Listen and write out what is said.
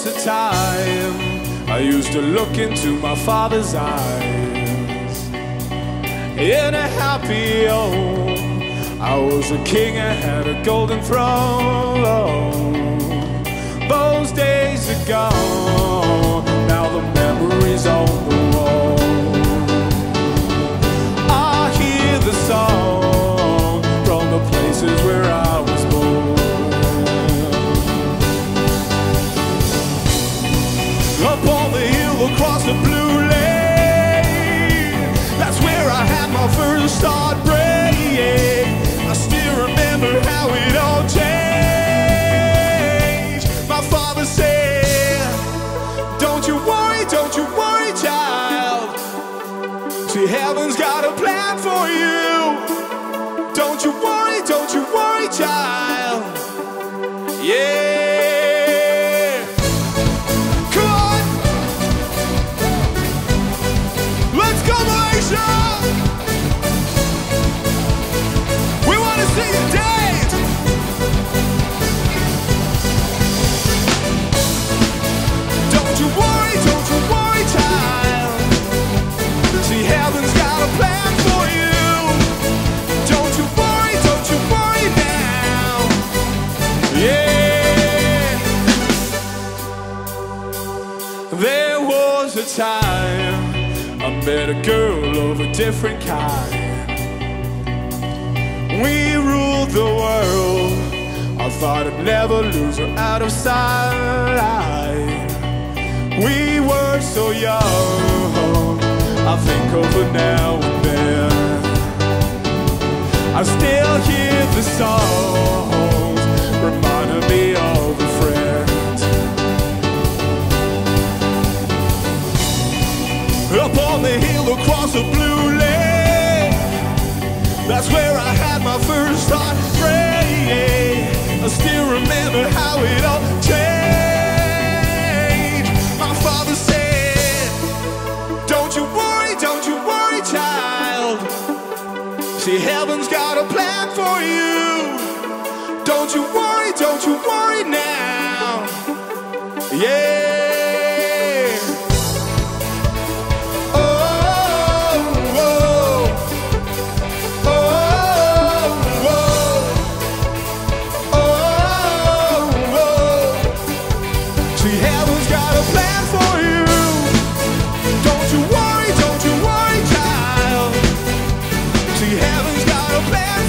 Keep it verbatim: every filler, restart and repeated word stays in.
was a time I used to look into my father's eyes. In a happy home, I was a king, I had a golden throne. Those days are gone, now the memories on the wall. I hear the song from the places where I was born. Up on the hill across the blue lane, that's where I had my first heartbreak. I still remember how it all changed. My father said, don't you worry, don't you worry, child. See, heaven's got a plan for you. Don't you worry, don't you worry, child. Yeah. We want to see you dance. Don't you worry, don't you worry, child. See, heaven's got a plan for you. Don't you worry, don't you worry now. Yeah. There was a time I met a girl of a different kind. We ruled the world. I thought I'd never lose her out of sight. We were so young, I think of her now and then. I still hear the songs, reminding me of a friend. Up on the hill across the blue lake, that's where I had my first heartbreak. I still remember how it all changed. My father said, don't you worry, don't you worry, child. See, heaven's got a plan for you. Don't you worry, don't you worry now. Yeah. Heaven's got a plan